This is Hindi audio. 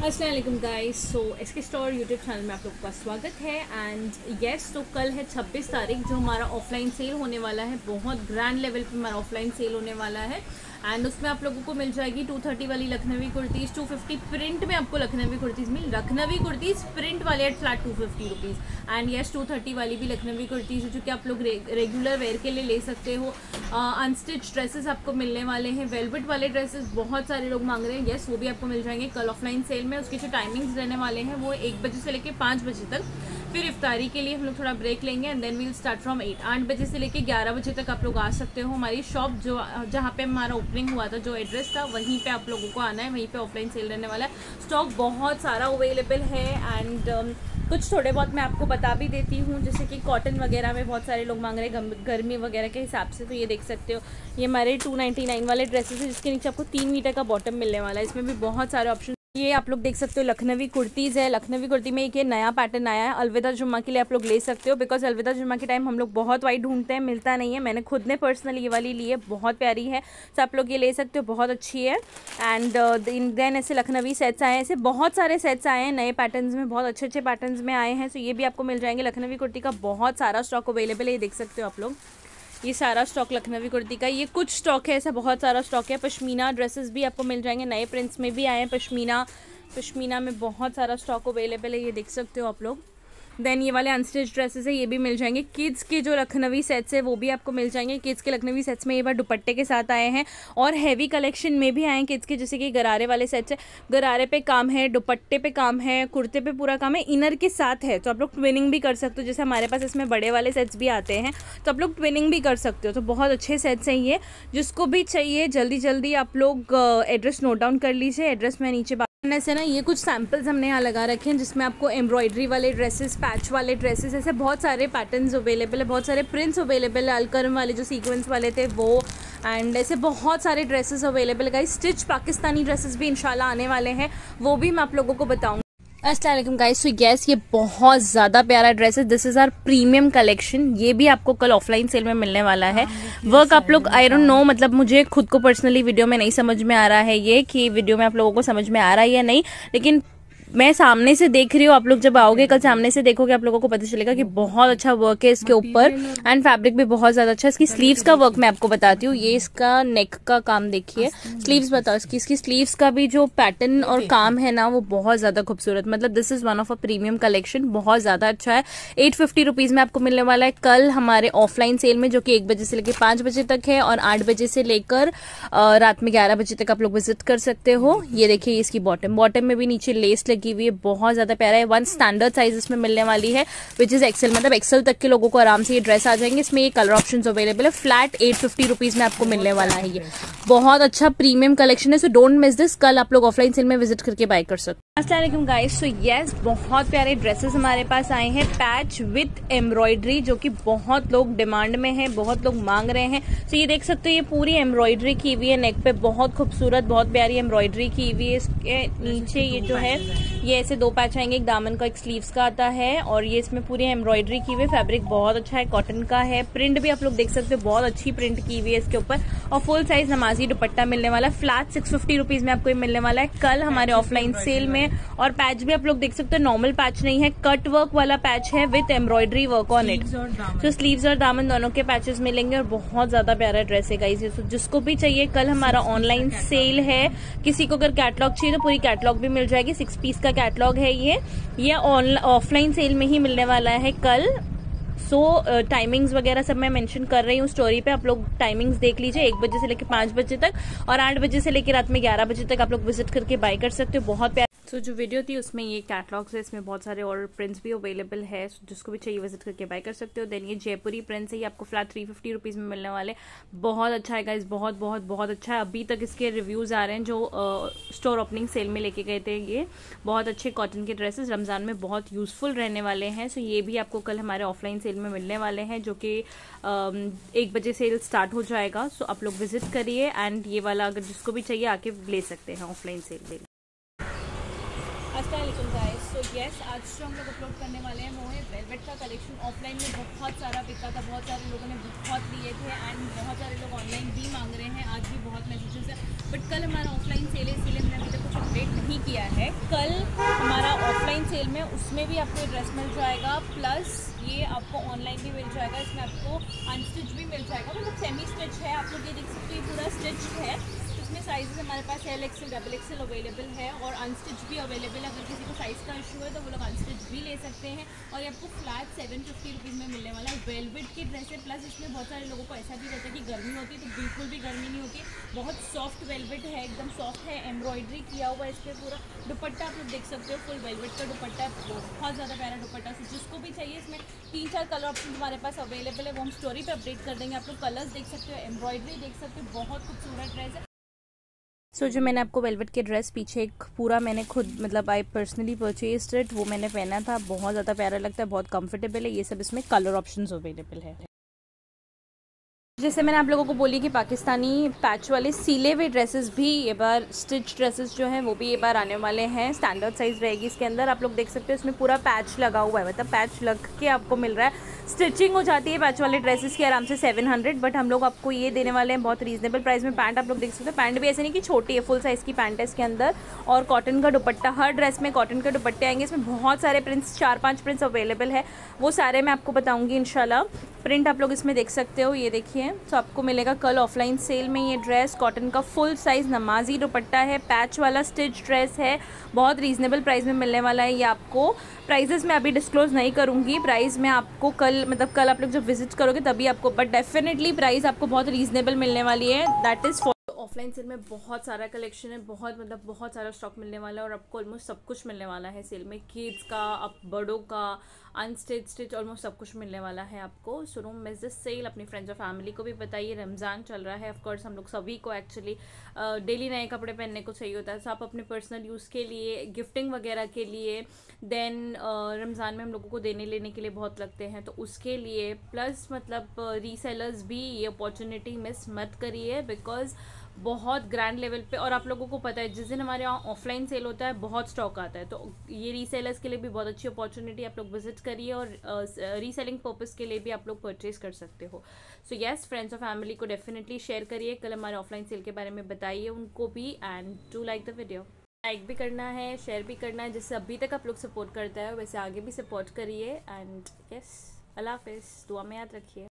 अस्सलाम वालेकुम guys. So SK store YouTube channel में आप लोगों का स्वागत है। एंड यस, तो कल है 26 तारीख जो हमारा ऑफलाइन सेल होने वाला है। बहुत ग्रैंड लेवल पे हमारा ऑफलाइन सेल होने वाला है। एंड उसमें आप लोगों को मिल जाएगी 230 वाली लखनवी कुर्तीज़, 250 प्रिंट में आपको लखनवी कुर्तीज़ लखनवी कुर्तीज़ प्रिंट वाले at flat 250 rupees. And yes, 230 वाली भी लखनवी कुर्तीज़ है जो कि आप लोग रेगुलर वेयर के लिए ले सकते हो। अनस्टिच ड्रेसेस आपको मिलने वाले हैं। वेलवेट वाले ड्रेसेस बहुत सारे लोग मांग रहे हैं। यस, वो भी आपको मिल जाएंगे कल ऑफलाइन सेल में। उसके जो टाइमिंग्स रहने वाले हैं वो 1 बजे से लेकर 5 बजे तक। फिर इफ्तारी के लिए हम लोग थोड़ा ब्रेक लेंगे and then we'll start from 8 बजे से लेकर 11 बजे तक आप लोग आ सकते हो। हमारी शॉप जो जहाँ पे हमारा ओपनिंग हुआ था, जो एड्रेस था, वहीं पे आप लोगों को आना है। वहीं पे ऑफलाइन सेल रहने वाला है। स्टॉक बहुत सारा अवेलेबल है। एंड कुछ थोड़े बहुत मैं आपको बता भी देती हूँ, जैसे कि कॉटन वगैरह में बहुत सारे लोग मांग रहे हैं गर्मी वगैरह के हिसाब से। तो ये देख सकते हो, ये हमारे 299 वाले ड्रेसेस है जिसके नीचे आपको 3 मीटर का बॉटम मिलने वाला है। इसमें भी बहुत सारे ऑप्शन। ये आप लोग देख सकते हो लखनवी कुर्तीज़ है। लखनवी कुर्ती में एक ये नया पैटर्न आया है। अलविदा जुम्मा के लिए आप लोग ले सकते हो, बिकॉज अलविदा जुम्मा के टाइम हम लोग बहुत वाइट ढूंढते हैं, मिलता नहीं है। मैंने खुद ने पर्सनली ये वाली ली है, बहुत प्यारी है। तो आप लोग ये ले सकते हो, बहुत अच्छी है। एंड देन ऐसे लखनवी सेट्स आए हैं, ऐसे बहुत सारे सेट्स आए हैं नए पैटर्न्स में, बहुत अच्छे अच्छे पैटर्न्स में आए हैं। तो ये भी आपको मिल जाएंगे। लखनवी कुर्ती का बहुत सारा स्टॉक अवेलेबल है, ये देख सकते हो आप लोग। ये सारा स्टॉक लखनवी कुर्ती का, ये कुछ स्टॉक है, ऐसा बहुत सारा स्टॉक है। पश्मीना ड्रेसेस भी आपको मिल जाएंगे, नए प्रिंट्स में भी आए हैं। पश्मीना में बहुत सारा स्टॉक अवेलेबल है, ये देख सकते हो आप लोग। देन ये वाले अनस्टिच ड्रेसेस है, ये भी मिल जाएंगे। किड्स के जो लखनवी सेट्स है वो भी आपको मिल जाएंगे। किड्स के लखनवी सेट्स में ये बार दुपट्टे के साथ आए हैं और हैवी कलेक्शन में भी आए हैं किड्स के, जैसे कि गरारे वाले सेट्स है। गरारे पे काम है, दुपट्टे पे काम है, कुर्ते पे पूरा काम है, इनर के साथ है। तो आप लोग ट्विनिंग भी कर सकते हो, जैसे हमारे पास इसमें बड़े वाले सेट्स भी आते हैं, तो आप लोग ट्विनिंग भी कर सकते हो। तो बहुत अच्छे सेट्स हैं ये। जिसको भी चाहिए जल्दी जल्दी आप लोग एड्रेस नोट डाउन कर लीजिए। एड्रेस मैं नीचे ऐसे ना, ये कुछ सैम्पल्स हमने यहाँ लगा रखे हैं जिसमें आपको एम्ब्रॉयडरी वाले ड्रेसेस, पैच वाले ड्रेसेस, ऐसे बहुत सारे पैटर्न्स अवेलेबल है, बहुत सारे प्रिंट्स अवेलेबल है। अलकरम वाले जो सीक्वेंस वाले थे वो, एंड ऐसे बहुत सारे ड्रेसेस अवेलेबल है। स्टिच पाकिस्तानी ड्रेसेस भी इंशाल्लाह आने वाले हैं, वो भी मैं आप लोगों को बताऊँगी। अस्सलाम वालेकुम गाइस। सो यस, ये बहुत ज़्यादा प्यारा ड्रेस है। This is our premium collection. ये भी आपको कल ऑफलाइन सेल में मिलने वाला है। वर्क आप लोग, आई डोंट नो, मतलब मुझे खुद को पर्सनली वीडियो में नहीं समझ में आ रहा है ये कि वीडियो में आप लोगों को समझ में आ रहा है या नहीं, लेकिन मैं सामने से देख रही हूँ। आप लोग जब आओगे कल सामने से देखोगे, आप लोगों को पता चलेगा कि बहुत अच्छा वर्क है इसके ऊपर। एंड फैब्रिक भी बहुत ज्यादा अच्छा है। इसकी स्लीव्स का वर्क मैं आपको बताती हूँ। ये इसका नेक का काम देखिए, स्लीव्स बताओ इसकी स्लीव्स का भी जो पैटर्न और काम है ना, वो बहुत ज्यादा खूबसूरत। मतलब this is one of a premium collection, बहुत ज्यादा अच्छा है। 850 रुपीज में आपको मिलने वाला है कल हमारे ऑफलाइन सेल में, जो कि 1 बजे से लेकर 5 बजे तक है और 8 बजे से लेकर रात में 11 बजे तक आप लोग विजिट कर सकते हो। ये देखिए इसकी बॉटम में भी नीचे लेस लगी हुई है, बहुत ज्यादा प्यारा है। 1 स्टैंडर्ड साइज इसमें मिलने वाली है, विच इज एक्सेल। मतलब एक्सेल तक के लोगों को आराम से ये ड्रेस आ जाएंगे। इसमें ये कलर ऑप्शंस अवेलेबल है। फ्लैट 850 रुपीज में आपको मिलने वाला है। ये बहुत अच्छा प्रीमियम कलेक्शन है, सो डोंट मिस दिस। कल आप लोग ऑफलाइन सेल में विजिट करके बाय कर सकते हैं। अस्सलाम वालेकुम गाइस। सो यस, बहुत प्यारे ड्रेसेस हमारे पास आए हैं, पैच विद एम्ब्रॉयडरी, जो कि बहुत लोग डिमांड में है, बहुत लोग मांग रहे हैं। तो ये देख सकते हो, ये पूरी एम्ब्रॉयडरी की हुई है नेक पे, बहुत खूबसूरत, बहुत प्यारी एम्ब्रॉयडरी की हुई है। इसके नीचे ये जो है, ये ऐसे 2 पैच आएंगे, एक दामन का एक स्लीव्स का आता है, और ये इसमें पूरी एम्ब्रॉयडरी की हुई है। फैब्रिक बहुत अच्छा है, कॉटन का है। प्रिंट भी आप लोग देख सकते हो, बहुत अच्छी प्रिंट की हुई है इसके ऊपर। और फुल साइज नमाजी दुपट्टा मिलने वाला है। फ्लैट 650 रुपीज में आपको ये मिलने वाला है कल हमारे ऑफलाइन सेल में। और पैच भी आप लोग देख सकते हो, नॉर्मल पैच नहीं है, कट वर्क वाला पैच है with embroidery work on it. तो स्लीव्स और दामन दोनों के पैचेस मिलेंगे और बहुत ज्यादा प्यारा ड्रेस है गाइस। जिसको भी चाहिए, कल हमारा ऑनलाइन सेल है। किसी को अगर कैटलॉग चाहिए तो पूरी कैटलॉग भी मिल जाएगी। 6 पीस का कैटलॉग है ये ऑफलाइन सेल में ही मिलने वाला है कल। सो टाइमिंग्स वगैरह सब मैं मेंशन कर रही हूँ स्टोरी पे, आप लोग टाइमिंग्स देख लीजिए। 1 बजे से लेकर 5 बजे तक और 8 बजे से लेकर रात में 11 बजे तक आप लोग विजिट करके बाय कर सकते हो। बहुत प्यार। सो जो वीडियो थी उसमें ये कैटलॉग्स है, इसमें बहुत सारे और प्रिंट्स भी अवेलेबल है, जिसको भी चाहिए विजिट करके बाय कर सकते हो। देन ये जयपुरी प्रिंट्स है, ये आपको फ्लैट 350 रुपीज में मिलने वाले। बहुत अच्छा है गाइस, बहुत बहुत बहुत अच्छा है। अभी तक इसके रिव्यूज आ रहे हैं जो स्टोर ओपनिंग सेल में लेके गए थे। ये बहुत अच्छे कॉटन के ड्रेसेस रमजान में बहुत यूजफुल रहने वाले हैं। सो ये भी आपको कल हमारे ऑफलाइन सेल में मिलने वाले हैं, जो कि 1 बजे सेल स्टार्ट हो जाएगा। सो आप लोग विजिट करिए एंड ये वाला अगर जिसको भी चाहिए आके ले सकते हैं ऑफलाइन सेल में। अस्सलाम वालेकुम गाइस। सो यस, आज जो हम लोग अपलोड करने वाले हैं वो है वेलवेट का कलेक्शन। ऑफलाइन में बहुत सारा बिका था, बहुत सारे लोगों ने बहुत लिए थे एंड बहुत सारे लोग ऑनलाइन भी मांग रहे हैं। आज भी बहुत मैसेजेस है। बट कल हमारा ऑफलाइन सेल है, इसीलिए हमने अभी तक कुछ अपडेट नहीं किया है। कल हमारा ऑफलाइन सेल में उसमें भी आपको ड्रेस मिल जाएगा, प्लस ये आपको ऑनलाइन भी मिल जाएगा। इसमें आपको अनस्टिच भी मिल जाएगा, मतलब सेमी स्टिच है। आप लोग ये देख सकते हो, ये पूरा स्टिच है। इसमें साइज़ हमारे पास LXL, XXL अवेलेबल है और अनस्टिच भी अवेलेबल है। अगर किसी को साइज़ का इशू है तो वो लोग अनस्टिच भी ले सकते हैं। और ये आपको फ्लैट 750 रुपीज़ में मिलने वाला है। वेलवेट की ड्रेस है, प्लस इसमें बहुत सारे लोगों को ऐसा भी रहता है कि गर्मी होती है, तो बिल्कुल भी गर्मी नहीं होती। बहुत सॉफ्ट वेलवेट है, एकदम सॉफ्ट है, एम्ब्रॉयडरी किया हुआ है इस पर पूरा। दुपट्टा आप लोग देख सकते हो, फुल वेलवेट का दुपट्टा है, बहुत ज़्यादा प्यारा दुपट्टा। तो जिसको भी चाहिए, इसमें 3-4 कलर ऑप्शन हमारे पास अवेलेबल है, वो हम स्टोरी पे अपडेट कर देंगे। आप लोग कलर्स देख सकते हो, एम्ब्रॉयडरी देख सकते हो, बहुत खूबसूरत ड्रेस है। जो मैंने आपको वेलवेट के ड्रेस पीछे एक पूरा मैंने खुद मतलब आई पर्सनली परचेज्ड इट, वो मैंने पहना था, बहुत ज़्यादा प्यारा लगता है, बहुत कंफर्टेबल है। ये सब इसमें कलर ऑप्शंस अवेलेबल है। जैसे मैंने आप लोगों को बोली कि पाकिस्तानी पैच वाले सीले हुए ड्रेसेस भी ये बार, स्टिच ड्रेसेस जो हैं वो भी ये बार आने वाले हैं। स्टैंडर्ड साइज़ रहेगी इसके अंदर। आप लोग देख सकते हो, इसमें पूरा पैच लगा हुआ है, मतलब पैच लग के आपको मिल रहा है। स्टिचिंग हो जाती है पैच वाले ड्रेसेस की आराम से 700, बट हम लोग आपको ये देने वाले हैं बहुत रीजनेबल प्राइस में। पैंट आप लोग देख सकते हो, पैंट भी ऐसे नहीं कि छोटी है, फुल साइज़ की पैंट है इसके अंदर। और कॉटन का दुपट्टा, हर ड्रेस में कॉटन के दुपट्टे आएंगे। इसमें बहुत सारे प्रिंट्स, 4-5 प्रिंट्स अवेलेबल है, वो सारे मैं आपको बताऊँगी इंशाल्लाह। प्रिंट आप लोग इसमें देख सकते हो, ये देखिए। तो आपको मिलेगा कल ऑफलाइन सेल में ये ड्रेस। कॉटन का फुल साइज़ नमाजी दुपट्टा है, पैच वाला स्टिच ड्रेस है, बहुत रीज़नेबल प्राइस में मिलने वाला है ये आपको। प्राइजेस मैं अभी डिस्क्लोज नहीं करूँगी, प्राइस मैं आपको कल, मतलब कल आप लोग जब विजिट करोगे तभी आपको, बट डेफिनेटली प्राइस आपको बहुत रीज़नेबल मिलने वाली है। दैट इज़ ऑफलाइन सेल में बहुत सारा कलेक्शन है, बहुत मतलब बहुत सारा स्टॉक मिलने वाला है और आपको ऑलमोस्ट सब कुछ मिलने वाला है सेल में। किड्स का, अब बड़ों का, अनस्टिच, स्टिच, ऑलमोस्ट सब कुछ मिलने वाला है आपको। So don't miss this sale. अपनी फ्रेंड्स और फैमिली को भी बताइए, रमज़ान चल रहा है, ऑफकोर्स हम लोग सभी को एक्चुअली डेली नए कपड़े पहनने को चाहिए होता है। सो आप अपने पर्सनल यूज़ के लिए, गिफ्टिंग वगैरह के लिए, देन रमज़ान में हम लोगों को देने लेने के लिए बहुत लगते हैं, तो उसके लिए, प्लस मतलब रीसेलर्स भी ये अपॉर्चुनिटी मिस मत करिए, बिकॉज बहुत ग्रैंड लेवल पे। और आप लोगों को पता है, जिस दिन हमारे यहाँ ऑफलाइन सेल होता है बहुत स्टॉक आता है, तो ये रीसेलर्स के लिए भी बहुत अच्छी अपॉर्चुनिटी। आप लोग विजिट करिए और रीसेलिंग पर्पस के लिए भी आप लोग परचेज कर सकते हो। सो येस, फ्रेंड्स और फैमिली को डेफिनेटली शेयर करिए, कल हमारे ऑफलाइन सेल के बारे में बताइए उनको भी। And do like the video, like भी करना है, शेयर भी करना है, जिससे अभी तक आप लोग सपोर्ट करते हैं वैसे आगे भी सपोर्ट करिए। एंड यस, अल्लाह हाफिज़, दुआ में याद रखिए।